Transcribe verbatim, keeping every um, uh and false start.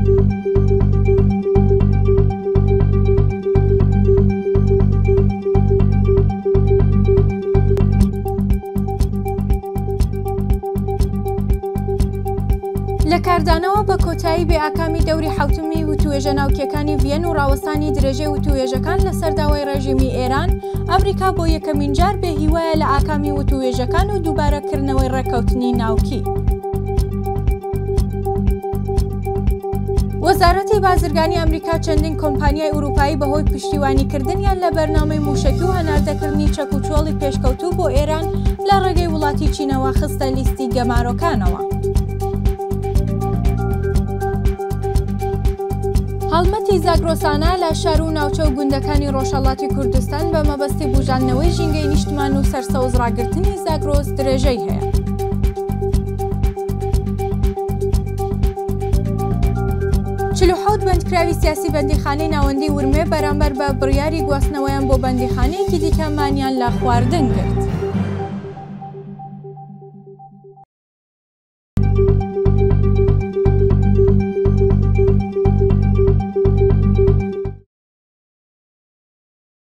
لە کاردانەوە بە کۆتایی بێئاکامی دەوری حوتمی وتوێژە ناوکیەکانی ڤیەن و ڕاوەستانی درێژەی وتوێژەکان لە سەرداوای ڕێژیمی ئێران، ئەمریکا بۆ یەکەمین جار بێهیوایە لە ئاکامی وتوێژەکان و دووبارەکردنەوەی ڕێکەوتنی ناوکی. وەزارەتی بازرگانی ئەمریکا چەندین کۆمپانیای ئوروپایی بەهۆی پشتیوانیکردنیان لە بەرنامەی موشەکی و هەناردەکردنی چەکوچۆڵی پێشکەوتوو بۆ ئێران لە ڕێگەی وڵاتی چینەوە خستە لیستی گەمارۆکانەوە. هەڵمەتی زاگرۆسانە لە شار و ناوچە و گوندەکانی ڕۆژهەڵاتی کوردستان بە مەبەستی بوژاندنەوەی ژینگەی نیشتمان و سەرسەوزڕاگرتنی زاگرۆس درێژەی هەیە. چل و حەوت بەندکراوی سیاسی بەندیخانەی ناوەندی ورمێ بەرامبەر بە بڕیاری گواستنەوەیان بۆ بەندیخانەیەکی دیکە مانیان لە خواردن کرد.